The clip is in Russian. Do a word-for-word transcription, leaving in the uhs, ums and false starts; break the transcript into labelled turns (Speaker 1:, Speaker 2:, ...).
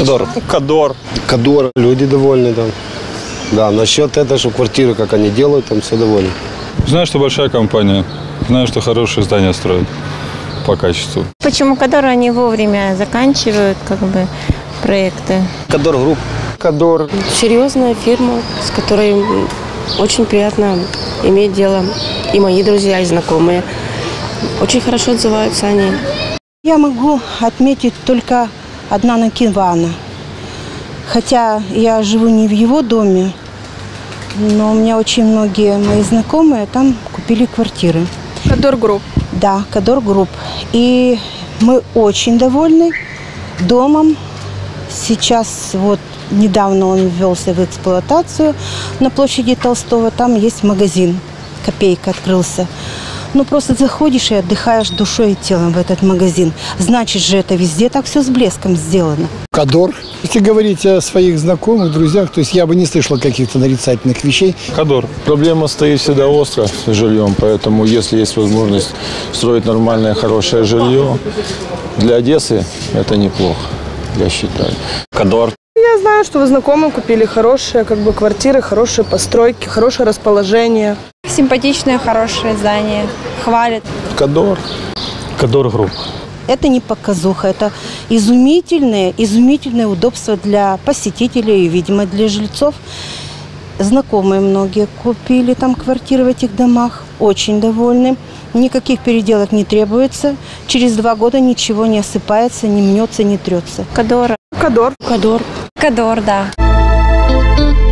Speaker 1: Кадор.
Speaker 2: Кадор.
Speaker 3: Кадор. Люди довольны там. Да, насчет этого, что квартиры, как они делают, там все довольны.
Speaker 2: Знаю, что большая компания. Знаю, что хорошие здания строят по качеству.
Speaker 4: Почему Кадор они вовремя заканчивают как бы проекты?
Speaker 3: Кадор Групп.
Speaker 1: Кадор.
Speaker 5: Серьезная фирма, с которой очень приятно иметь дело. И мои друзья, и знакомые. Очень хорошо отзываются они.
Speaker 6: Я могу отметить только Аднана Кинвана. Хотя я живу не в его доме, но у меня очень многие мои знакомые там купили квартиры.
Speaker 7: Кадор Групп.
Speaker 6: Да, Кадор Групп. И мы очень довольны домом. Сейчас вот недавно он ввелся в эксплуатацию на площади Толстого. Там есть магазин, Копейка открылся. Ну, просто заходишь и отдыхаешь душой и телом в этот магазин. Значит же, это везде так все с блеском сделано.
Speaker 8: Кадор. Если говорить о своих знакомых, друзьях, то есть я бы не слышал каких-то нарицательных вещей.
Speaker 2: Кадор.
Speaker 1: Проблема стоит всегда остро с жильем, поэтому если есть возможность строить нормальное, хорошее жилье, для Одессы это неплохо, я считаю.
Speaker 2: Кадор.
Speaker 7: Я знаю, что вы знакомые купили хорошие как бы квартиры, хорошие постройки, хорошее расположение.
Speaker 4: Симпатичное, хорошее здание. Хвалят.
Speaker 1: Кадор.
Speaker 2: Кадор Групп.
Speaker 6: Это не показуха, это изумительное, изумительное удобство для посетителей и, видимо, для жильцов. Знакомые многие купили там квартиры в этих домах, очень довольны. Никаких переделок не требуется. Через два года ничего не осыпается, не мнется, не трется.
Speaker 4: Кадор.
Speaker 7: Кадор.
Speaker 5: Кадор.
Speaker 4: Кадор, да.